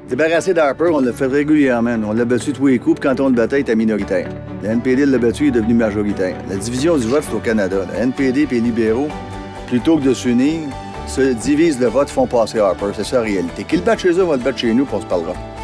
Débarrassé d'Harper, on l'a fait régulièrement. On l'a battu tous les coups, puis quand on le battait, il était minoritaire. Le NPD l'a battu, il est devenu majoritaire. La division du vote, c'est au Canada. Le NPD et les libéraux, plutôt que de s'unir, se divisent le vote, font passer Harper. C'est ça la réalité. Qu'ils le battent chez eux, on va le battre chez nous, puis on se parlera.